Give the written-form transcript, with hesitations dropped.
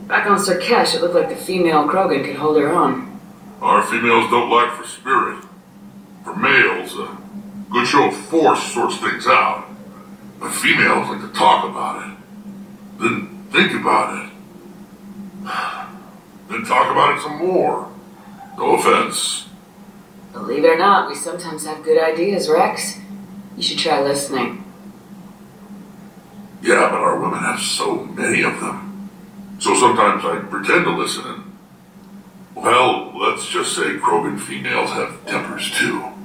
Back on Sarkesh, it looked like the female Krogan could hold her own. Our females don't lack for spirit. For males, a good show of force sorts things out. But females like to talk about it. Then think about it. Then talk about it some more. No offense. Believe it or not, we sometimes have good ideas, Rex. You should try listening. Yeah, but our women have so many of them. So sometimes I pretend to listen and... Well, let's just say Krogan females have tempers too.